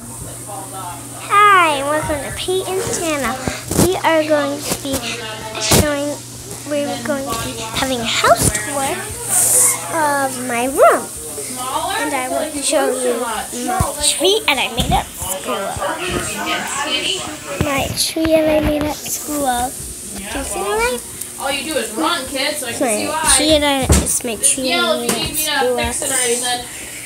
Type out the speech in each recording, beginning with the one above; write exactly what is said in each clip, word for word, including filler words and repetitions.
Hi, and welcome to Peyton's channel. We are going to be showing, we're going to be having a house tour of my room. And I want to show you my tree and I made at school. My tree and I made at school. Do you see that? All you do is run, kid, so I can see you eyes. Tree and I, it's my tree Yeah, and I if made you at need me to school. fix it already, then.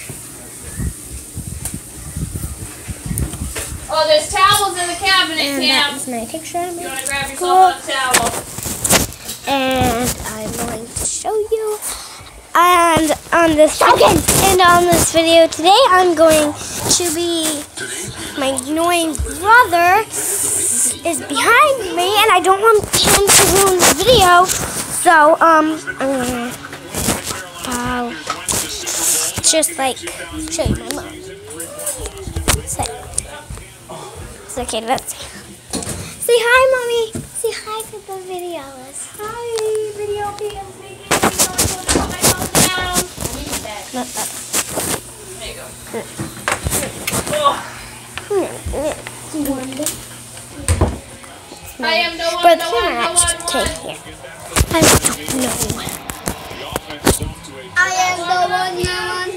Oh, there's towels in the cabinet, And Cam. that is my picture I You made want to at grab school. yourself a towel? And I'm going to show you. And on this and on this video today, I'm going to be my annoying brother is behind me, and I don't want him to ruin the video. So um, I'm gonna uh, just like show you my mom. So, it's okay. Let's say hi, mommy. Say hi to the videos. Hi, video cams. Not that. There you go. I am no one, But no the one, camera no actually one, came one. here. I don't know. I am the one, no one.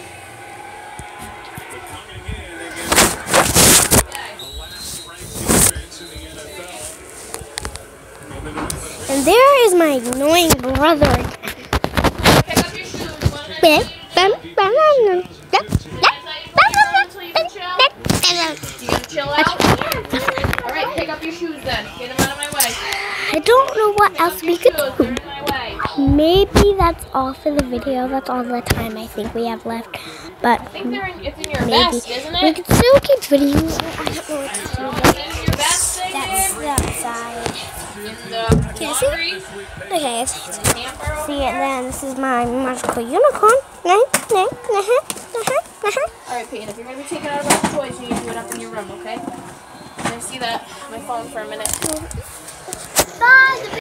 And there is my annoying brother. Pick up your shoes. One at a Bam, time. bam, bam, bam, bam, Until you can chill. You gonna chill out? All right, pick up your shoes then. Get them out of my way. I don't know what else we could Shoes, do. they're in my way. Maybe that's all for the video. That's all the time I think we have left. But I think they're in, it's in your maybe vest, isn't we it? could still keep videos. I don't know what to do. It's in your vest thing, That's babe? the outside. In the Can you see? laundry Okay, it's, it's hamper over see it there. then. This is my magical unicorn. Nah, nah, nah, nah, nah. All right, Peyton, if you're going to be taking out a bunch of toys, you need to do it up in your room, okay? Can I see that? My phone for a minute. Bye.